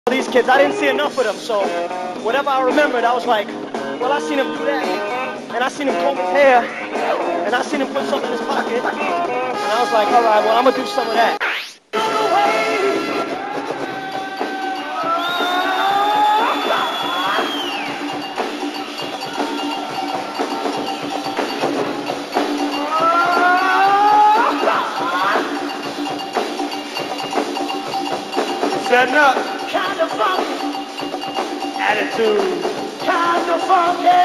These kids, I didn't see enough of them, so whatever I remembered, I was like, well, I seen him do that, and I seen him comb his hair, and I seen him put something in his pocket, and I was like, all right, well, I'm gonna do some of that. Setting up. Kind of funky. Attitude. Kind of funky.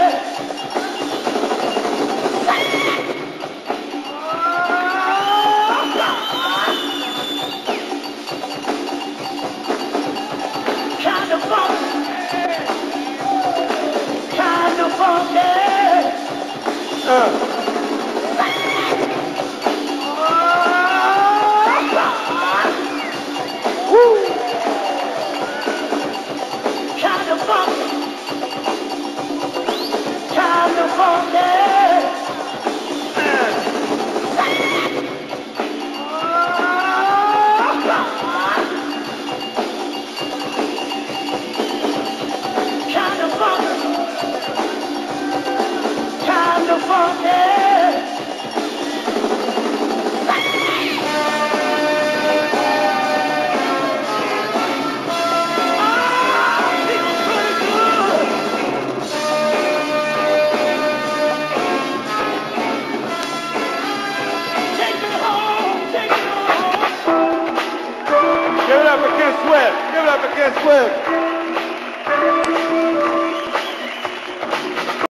Kind of funky. Kind of funky. Kind of funky. Kind of funky. Kind of funky. Kind of funky. Give it up against Swift. Give it up against Swift.